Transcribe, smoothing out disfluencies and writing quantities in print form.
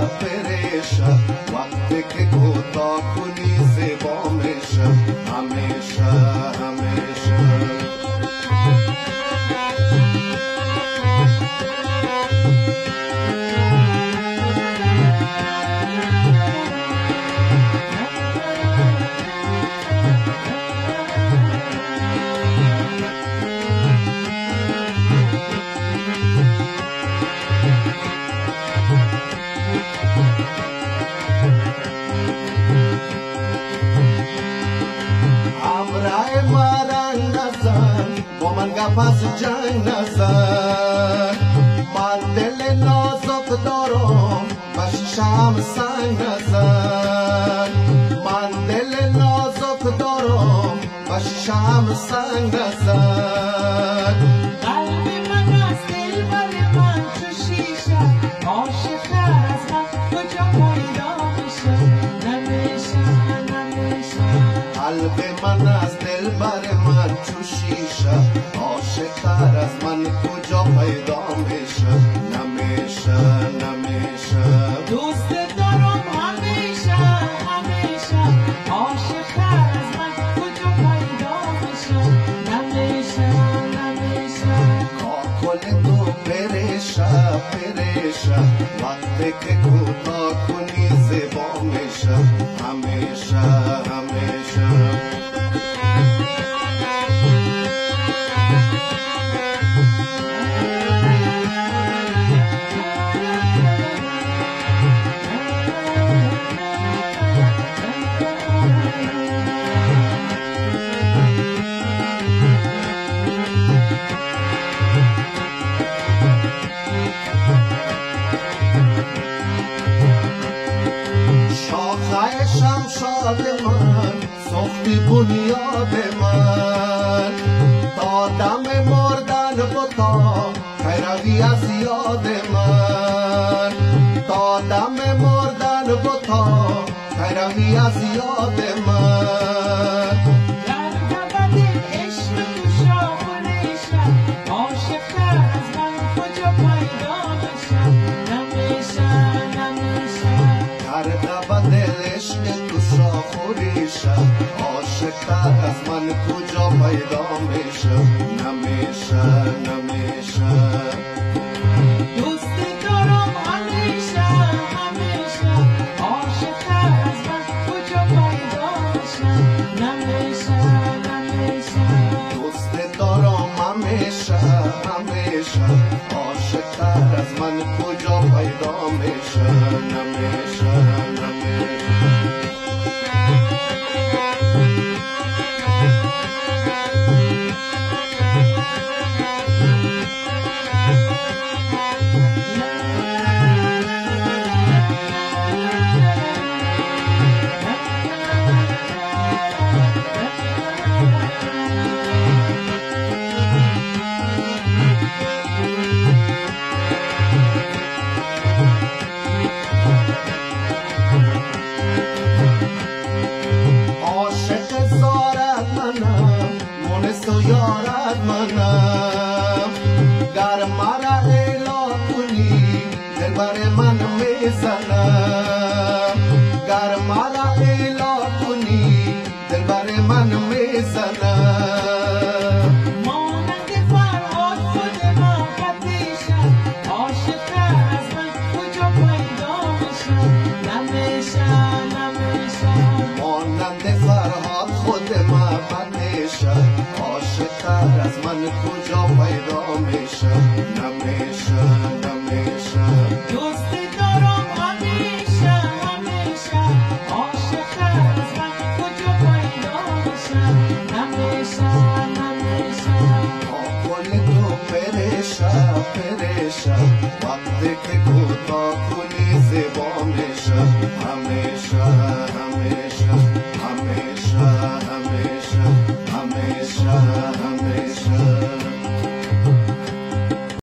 پریشا وقتی که کوتا کنی زیبا میشه همیشه همیشه پس جنگ نزن من دل نازک دارم و شیشم سنگ نزن من دل نازک دارم و شیشم سنگ نزن قلب من از دل بر من چو شیشه عاشق‌تر از من کجا پیدا میشه نمیشه نمیشه قلب من از دل بر من چو شیشه عاشق‌تر از من کجا پیدا میشه نمیشه نمیشه دوست دارم همیشه همیشه عاشق‌تر از من کجا پیدا میشه نمیشه نمیشه کاکل تو پریشه پریشه وقتی که کوتا کنی زیبا میشه همیشه همیشه شمشاد من سختی بنیاد من تا دم مردن بتا پیروی از یاد من تا دم مردن بتا پیروی از یاد من در گبد عشق تو شاخونیشه عاشق‌تر از من کجا پیدا میشه نمیشه نمیشه در گبد عشق تو شاخوریشه عاشق‌تر از من کجا پیدا میشه نمیشه نمیشه دوست دارم همیشه همیشه عاشق‌تر از من کجا پیدا میشه نمیشه نمیشه دوست دارم همیشه همیشه عاشق‌تر از من کجا پیدا میشه نمیشه نمیشه تو یارت منم گر مرا ایلا کنی دل بر من میزنم گر مرا ایلا کنی دل بر من میزنم مانند فرهاد خود من قدیشه عاشق‌تر از من کجا پیدا میشه نمیشه نمیشه مانند فرهاد خود من قدیشه عاشق‌تر از من کجا پیدا میشه نمیشه نمیشه دوست دارم همیشه همیشه عاشق‌تر از من کجا پیدا میشه نمیشه نمیشه کاکل تو پریشه پریشه وقتی که کوتا کنی زیبا